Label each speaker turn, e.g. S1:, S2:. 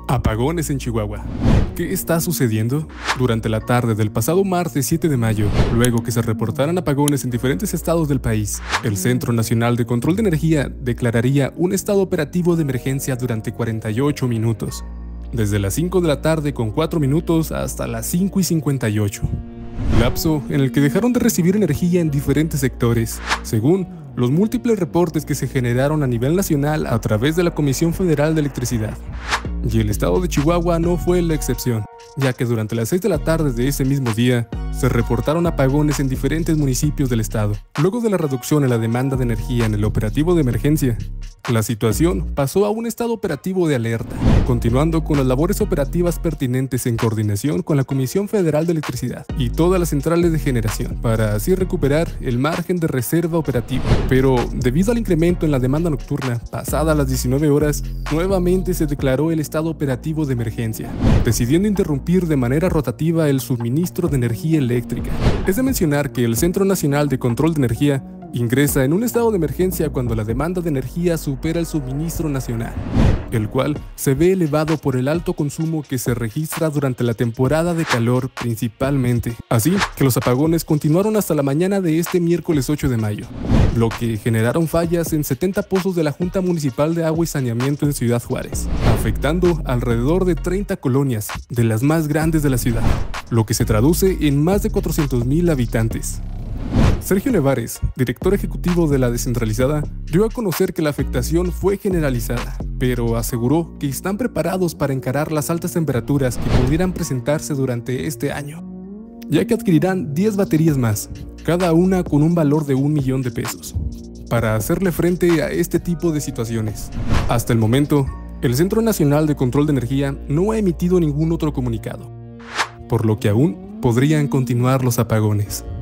S1: Apagones en Chihuahua. ¿Qué está sucediendo? Durante la tarde del pasado martes 7 de mayo, luego que se reportaran apagones en diferentes estados del país, el Centro Nacional de Control de Energía declararía un estado operativo de emergencia durante 48 minutos, desde las 5 de la tarde con 4 minutos hasta las 5:58. Lapso en el que dejaron de recibir energía en diferentes sectores, según los múltiples reportes que se generaron a nivel nacional a través de la Comisión Federal de Electricidad. Y el estado de Chihuahua no fue la excepción, ya que durante las 6 de la tarde de ese mismo día, se reportaron apagones en diferentes municipios del estado. Luego de la reducción en la demanda de energía en el operativo de emergencia, la situación pasó a un estado operativo de alerta, continuando con las labores operativas pertinentes en coordinación con la Comisión Federal de Electricidad y todas las centrales de generación, para así recuperar el margen de reserva operativa. Pero debido al incremento en la demanda nocturna, pasada las 19 horas, nuevamente se declaró el estado operativo de emergencia, decidiendo interrumpir de manera rotativa el suministro de energía eléctrica. Es de mencionar que el Centro Nacional de Control de Energía ingresa en un estado de emergencia cuando la demanda de energía supera el suministro nacional, el cual se ve elevado por el alto consumo que se registra durante la temporada de calor principalmente. Así que los apagones continuaron hasta la mañana de este miércoles 8 de mayo, lo que generaron fallas en 70 pozos de la Junta Municipal de Agua y Saneamiento en Ciudad Juárez, afectando alrededor de 30 colonias, de las más grandes de la ciudad, lo que se traduce en más de 400,000 habitantes. Sergio Nevares, director ejecutivo de la descentralizada, dio a conocer que la afectación fue generalizada, pero aseguró que están preparados para encarar las altas temperaturas que pudieran presentarse durante este año, ya que adquirirán 10 baterías más, cada una con un valor de 1 millón de pesos, para hacerle frente a este tipo de situaciones. Hasta el momento, el Centro Nacional de Control de Energía no ha emitido ningún otro comunicado, por lo que aún podrían continuar los apagones.